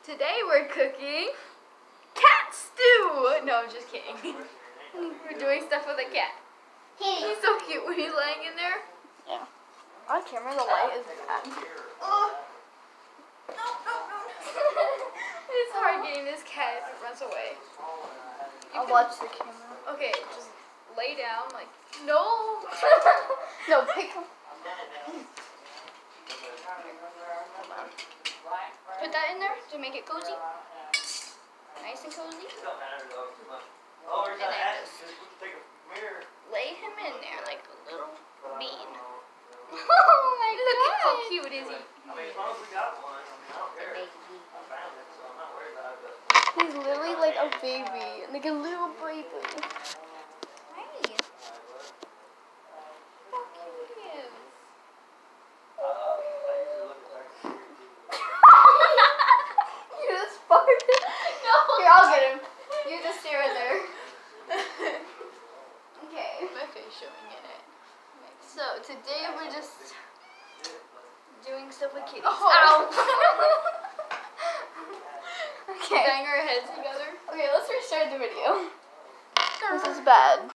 Today we're cooking cat stew. No, I'm just kidding. We're doing stuff with a cat. He's so cute when he's lying in there. Yeah. On camera, the light is bad. Oh. No. It's hard getting this cat if it runs away. I'll watch the camera. Okay, just lay down. Like, no. No, pick up. Put that in there to make it cozy. Nice and cozy. And then just lay him in there like a little bean. Oh my god. Look at how cute is he. He's literally like a baby. Like a little baby. Hi. How cute he is. You just farted. No. Here, I'll get him. You just stay right there. Okay. My face showing in it. So today we're just Doing stuff with kitties. Oh. Ow. okay. Bang our heads together. Okay, let's restart the video. This is bad.